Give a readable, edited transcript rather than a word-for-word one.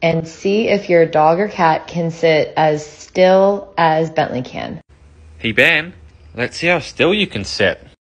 and see if your dog or cat can sit as still as Bentley can. Hey Ben, let's see how still you can sit.